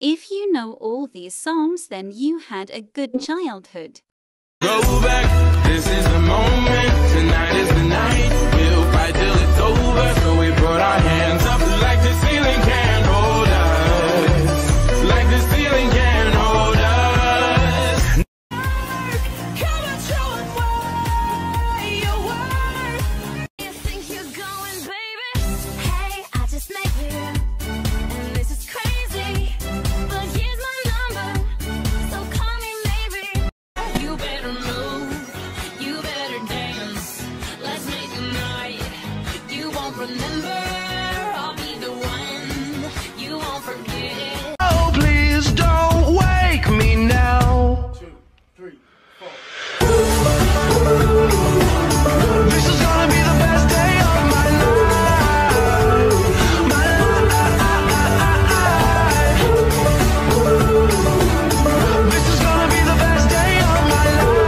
If you know all these songs, then you had a good childhood. Go back, this is the moment, tonight is the night. We'll fight till it's over, so we put our hands up like the ceiling can't hold us. Like the ceiling can't hold us. Come and show us where you were. You think you're going, baby? Hey, I just met you, and this is crazy. But here's my number, so call me maybe. You better move, you better dance. Let's make a night you won't remember. I'll be the one you won't forget. Oh, please don't wake me now. 2, 3, 4. This is gonna be the best day of my life. My life. This is gonna be the best day of my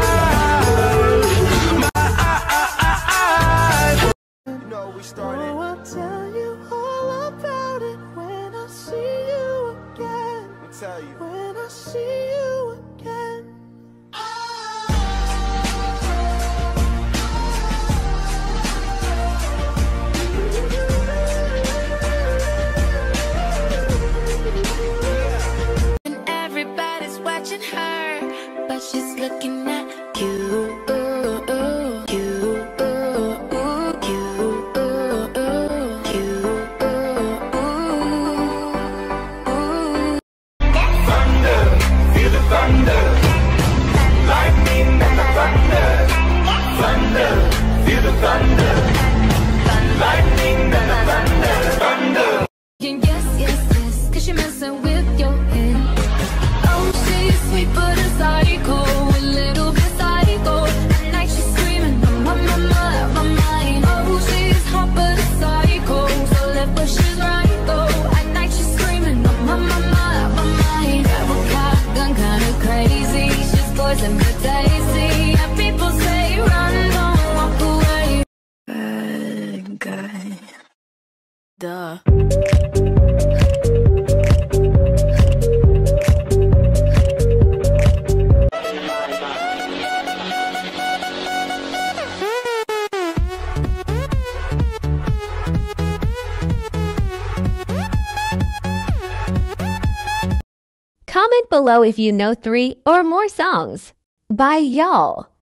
life. You know we started. Oh, I'll tell you all about it when I see you again. I'll tell you. When I see you again. And everybody's watching her, but she's looking at you. Thunder, feel the thunder. Lightning and the thunder. Thunder, feel the thunder. Lightning and the thunder. Thunder. Yes, 'cause she messing with your head. Oh, she's sweet but a psycho, a little bit psycho. At night she's screaming, my mind. Oh, she's hot but a psycho, so left but she's right though. At night she's screaming, my mind. Grab a shotgun, kinda crazy. She's poison but tasty. And people say run, don't walk away. Bad guy. Duh. Comment below if you know 3 or more songs by y'all.